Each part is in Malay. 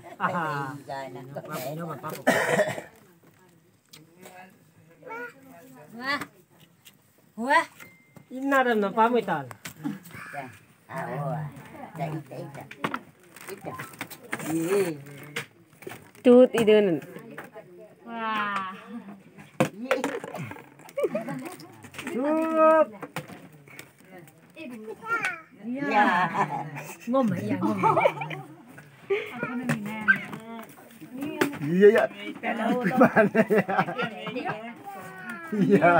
Rồi nè. Nó mà bắp. Wah. Inaram na pamitan. Tut idun. Wah. Tut. Ya. Ngom ya ngom. Ako na minan. Iya ya. Gimana ya? Iya.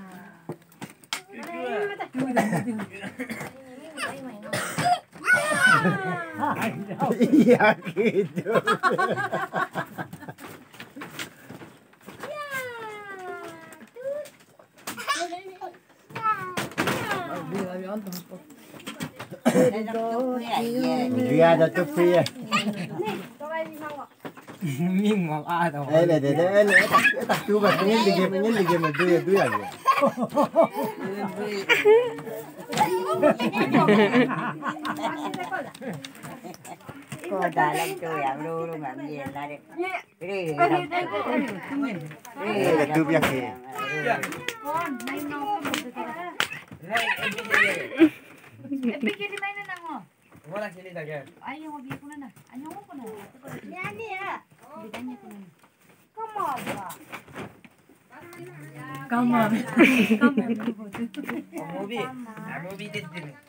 Iya gitu. Dia ada tupi ya. Ming mau ada. Ini tak coba pengen digem itu ya. Cô ta lên chơi ăn luôn làm gì là được. Ada tupi ya ke. Bikin di mana namo? Wala sili taga. Ayaw mo biya ko na. Ayaw mo ko na. Yani ya. Ditanya ko na. Come on. Come on. Movie. Movie din din.